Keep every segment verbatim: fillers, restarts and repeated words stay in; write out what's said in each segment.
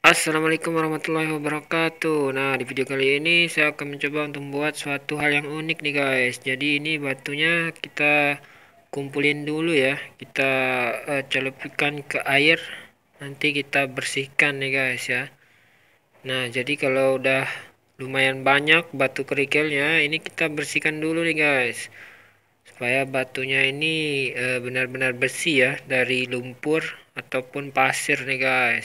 Assalamualaikum warahmatullahi wabarakatuh. Nah, di video kali ini saya akan mencoba untuk membuat suatu hal yang unik nih guys. Jadi ini batunya kita kumpulin dulu ya. Kita uh, celupkan ke air. Nanti kita bersihkan nih guys ya. Nah, jadi kalau udah lumayan banyak batu kerikilnya, ini kita bersihkan dulu nih guys. Supaya batunya ini uh, benar-benar bersih ya dari lumpur ataupun pasir nih guys.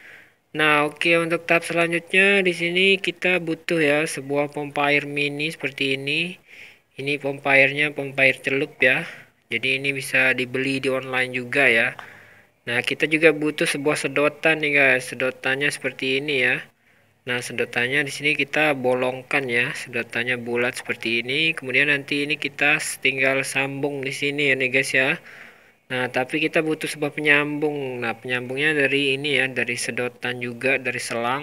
Nah, oke, untuk tahap selanjutnya di sini kita butuh ya sebuah pompa air mini seperti ini. Ini pompa airnya pompa air celup ya. Jadi ini bisa dibeli di online juga ya. Nah, kita juga butuh sebuah sedotan nih guys. Sedotannya seperti ini ya. Nah, sedotannya di sini kita bolongkan ya. Sedotannya bulat seperti ini. Kemudian nanti ini kita tinggal sambung di sini ya nih guys ya. Nah, tapi kita butuh sebuah penyambung. Nah, penyambungnya dari ini ya, dari sedotan juga, dari selang.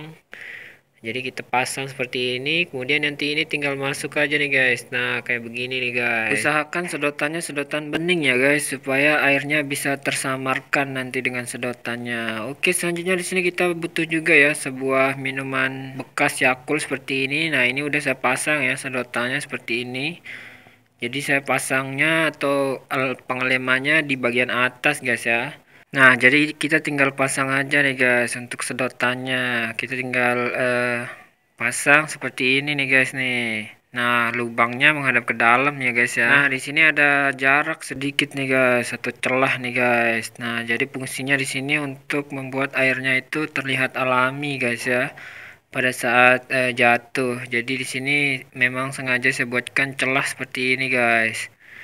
Jadi kita pasang seperti ini, kemudian nanti ini tinggal masuk aja nih guys. Nah, kayak begini nih guys. Usahakan sedotannya sedotan bening ya guys, supaya airnya bisa tersamarkan nanti dengan sedotannya. Oke, selanjutnya di sini kita butuh juga ya sebuah minuman bekas Yakult seperti ini. Nah, ini udah saya pasang ya sedotannya seperti ini. Jadi saya pasangnya atau pengelemannya di bagian atas guys ya. Nah, jadi kita tinggal pasang aja nih guys untuk sedotannya. Kita tinggal eh, pasang seperti ini nih guys nih. Nah, lubangnya menghadap ke dalam ya guys ya. Nah, di sini ada jarak sedikit nih guys atau celah nih guys. Nah, jadi fungsinya di sini untuk membuat airnya itu terlihat alami guys ya. Pada saat eh, jatuh. Jadi di sini memang sengaja saya buatkan celah seperti ini guys.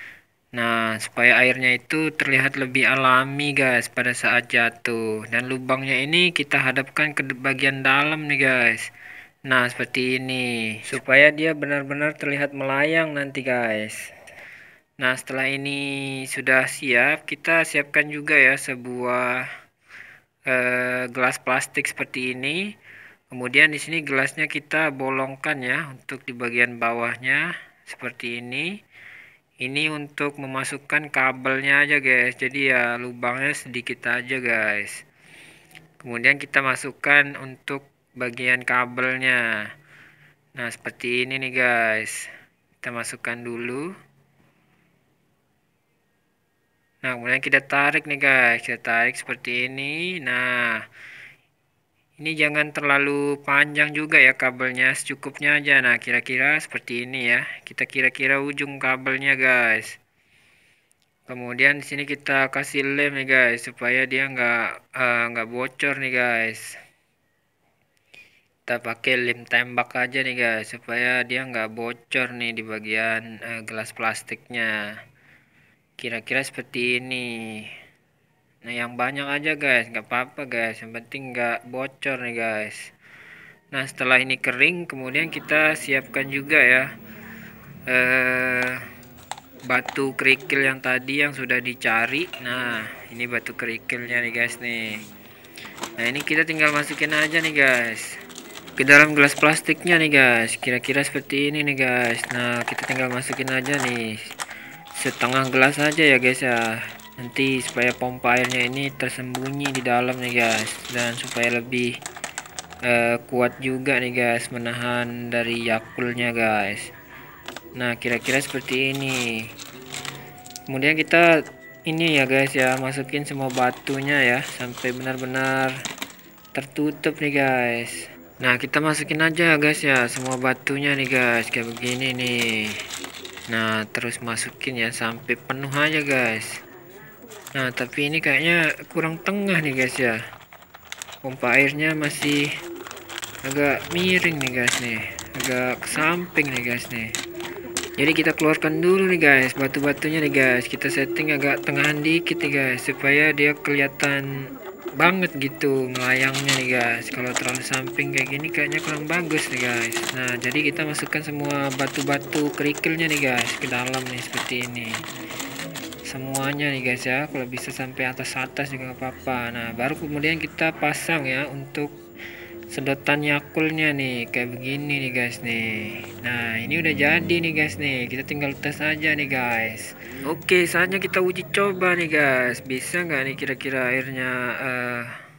Nah, supaya airnya itu terlihat lebih alami guys pada saat jatuh. Dan lubangnya ini kita hadapkan ke bagian dalam nih guys. Nah, seperti ini. Supaya dia benar-benar terlihat melayang nanti guys. Nah, setelah ini sudah siap, kita siapkan juga ya sebuah eh, gelas plastik seperti ini. Kemudian di sini gelasnya kita bolongkan ya untuk di bagian bawahnya seperti ini. Ini untuk memasukkan kabelnya aja guys. Jadi ya lubangnya sedikit aja guys. Kemudian kita masukkan untuk bagian kabelnya. Nah, seperti ini nih guys. Kita masukkan dulu. Nah, kemudian kita tarik nih guys. Kita tarik seperti ini. Nah, ini jangan terlalu panjang juga ya kabelnya, secukupnya aja. Nah, kira-kira seperti ini ya. Kita kira-kira ujung kabelnya guys. Kemudian di sini kita kasih lem nih guys, supaya dia nggak uh, nggak bocor nih guys. Kita pakai lem tembak aja nih guys, supaya dia nggak bocor nih di bagian uh, gelas plastiknya. Kira-kira seperti ini. Nah, yang banyak aja guys, nggak apa-apa guys, yang penting nggak bocor nih guys. Nah, setelah ini kering, kemudian kita siapkan juga ya eh, batu kerikil yang tadi yang sudah dicari. Nah, ini batu kerikilnya nih guys nih. Nah, ini kita tinggal masukin aja nih guys ke dalam gelas plastiknya nih guys. Kira-kira seperti ini nih guys. Nah, kita tinggal masukin aja nih setengah gelas aja ya guys ya. Nanti supaya pompa airnya ini tersembunyi di dalam nih guys, dan supaya lebih uh, kuat juga nih guys menahan dari Yakultnya guys. Nah, kira-kira seperti ini. Kemudian kita ini ya guys ya, masukin semua batunya ya sampai benar-benar tertutup nih guys. Nah, kita masukin aja guys ya semua batunya nih guys, kayak begini nih. Nah, terus masukin ya sampai penuh aja guys. Nah, tapi ini kayaknya kurang tengah nih guys ya. Pompa airnya masih agak miring nih guys nih, agak ke samping nih guys nih. Jadi kita keluarkan dulu nih guys batu-batunya nih guys. Kita setting agak tengahan dikit nih guys, supaya dia kelihatan banget gitu melayangnya nih guys. Kalau terlalu samping kayak gini kayaknya kurang bagus nih guys. Nah, jadi kita masukkan semua batu-batu kerikilnya nih guys ke dalam nih seperti ini. Semuanya nih guys ya, kalau bisa sampai atas-atas juga nggak apa-apa. Nah, baru kemudian kita pasang ya untuk sedotan Yakultnya nih kayak begini nih guys nih. Nah, ini udah jadi nih guys nih, kita tinggal tes aja nih guys. Oke, saatnya kita uji coba nih guys, bisa nggak nih kira-kira airnya uh,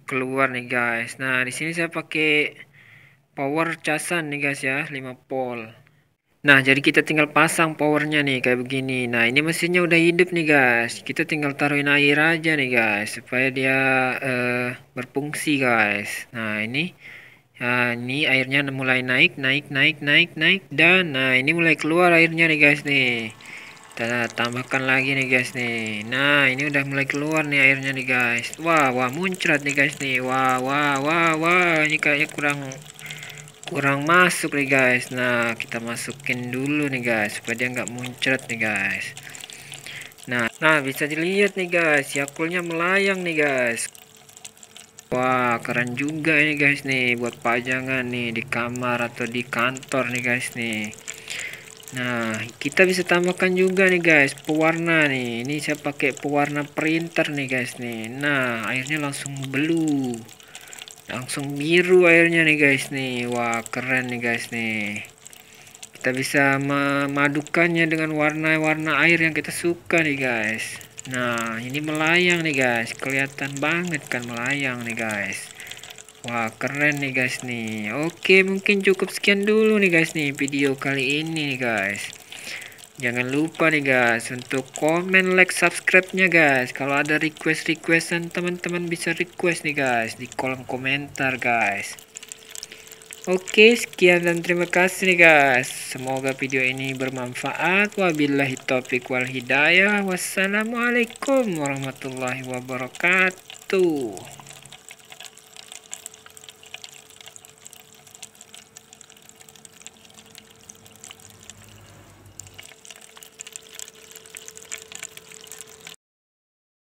keluar nih guys. Nah, di sini saya pakai power casan nih guys ya, lima volt. Nah, jadi kita tinggal pasang powernya nih kayak begini. Nah, ini mesinnya udah hidup nih guys. Kita tinggal taruhin air aja nih guys supaya dia eh, berfungsi guys. Nah, ini Nah, ini airnya mulai naik, naik, naik, naik, naik, dan nah ini mulai keluar airnya nih guys nih. Kita tambahkan lagi nih guys nih. Nah, ini udah mulai keluar nih airnya nih guys. Wah, wah muncrat nih guys nih. Wah, wah, wah, wah. Ini kayaknya kurang kurang masuk nih guys. Nah, kita masukin dulu nih guys supaya dia nggak muncrat nih guys. Nah, nah bisa dilihat nih guys, Yakultnya melayang nih guys. Wah, keren juga ini guys nih buat pajangan nih di kamar atau di kantor nih guys nih. Nah, kita bisa tambahkan juga nih guys pewarna nih. Ini saya pakai pewarna printer nih guys nih. Nah, airnya langsung blue. Langsung biru airnya nih guys nih. Wah, keren nih guys nih. Kita bisa memadukannya dengan warna-warna air yang kita suka nih guys. Nah, ini melayang nih guys. Kelihatan banget kan melayang nih guys. Wah, keren nih guys nih. Oke, mungkin cukup sekian dulu nih guys nih video kali ini nih guys. Jangan lupa nih guys untuk komen, like, subscribe-nya guys. Kalau ada request-requestan teman-teman bisa request nih guys di kolom komentar guys. Oke, sekian dan terima kasih nih guys. Semoga video ini bermanfaat. Wabillahi taufiq wal hidayah. Wassalamualaikum warahmatullahi wabarakatuh.